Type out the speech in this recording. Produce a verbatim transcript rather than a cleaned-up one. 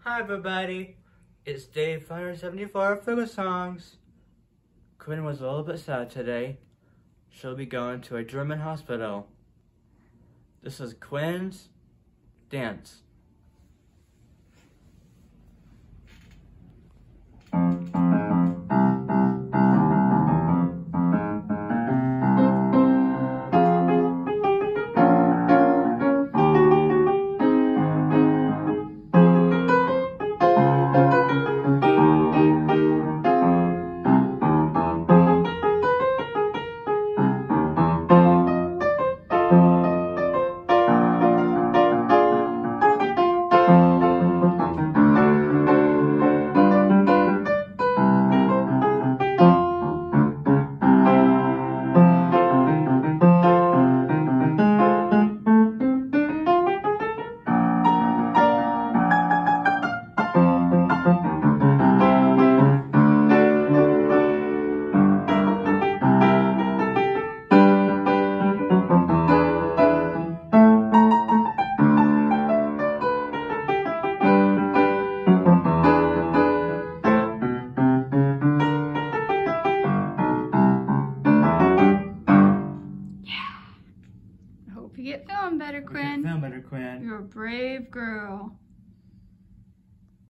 Hi everybody, it's day five hundred seventy-four of Fiddle Songs. Quinn was a little bit sad today. She'll be going to a German hospital. This is Quinn's dance. You get feeling better, Quinn. Feeling better, Quinn. You're a brave girl.